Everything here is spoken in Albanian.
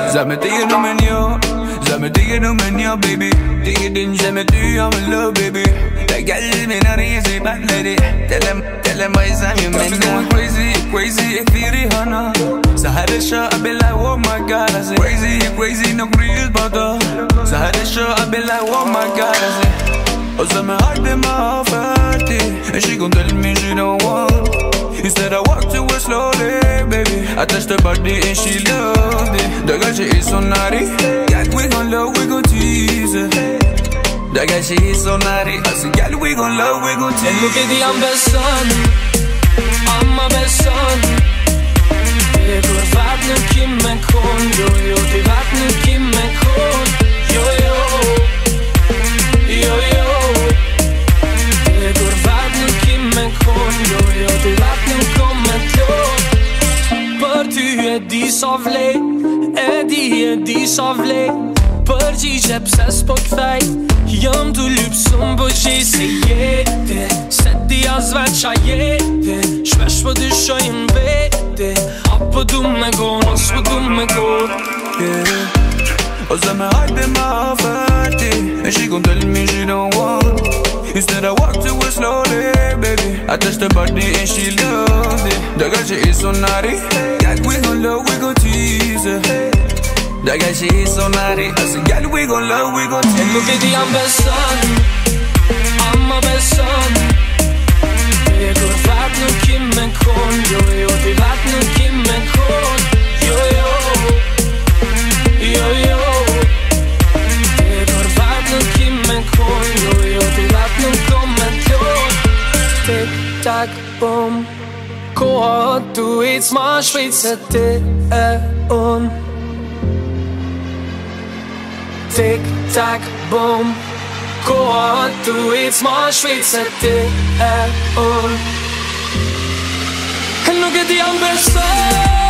Jamais digger nummer 9, jamais digger nummer 9, baby. Digger din, jamais du, I'm in love, baby. La gal min araya زي بلدي. Tell them boys I'm your man. Going crazy, crazy, اكثيري هنا. سهر الشقة بالله, oh my god, I say. Crazy, crazy, no breeze butter. سهر الشقة بالله, oh my god, I say. Och som är hype in my 40. And she gon' tell me she don't want. Instead I walk to her slowly, baby. I touch the body and she loved it. The girl she is so naughty. Yeah, we gon' love, we gon' tease her. The girl she is so naughty. I said, girl, we gon' love, we gon' tease her. And look at the I'm best son. I'm my best son. Det går vattnet kim med kon. Jo, jo, det vattnet kim med kon. Jo, jo. Jo, jo. Det går vattnet kim med kon. Jo, jo, det vattnet kom med kon. Për ty e di sa vlej. E di sa vlej. Përgjigje pse s'po kthej. Jam t'u lypsum po qej se jete. Se ti as veç a jete. Shpesh po dyshoj m'vete. Apo du me gon, as po du me gon. Och som är hype in my 40. And she gon' tell me she don't want. Instead I walk to her slowly, baby. I touch the body and she loved it. The girl she is so naughty. Yeah, we gon' love, we gon' tease her. The girl she is so naughty. I said, girl, we gon' love, we gon' tease her. And look at the I'm best son. I'm my best son. Det går vattnet kim med kon. Jo, jo, det vattnet kim med kon. Jo, jo. Jo, jo. Det går vattnet kim med kon. Jo, jo, det vattnet kom med kon. Tick, tack, boom. Koha du it's ma shpejt se ti e un. Tick, tack, boom. Koha du it's ma shpejt se ti e un. And look at the I'm best son.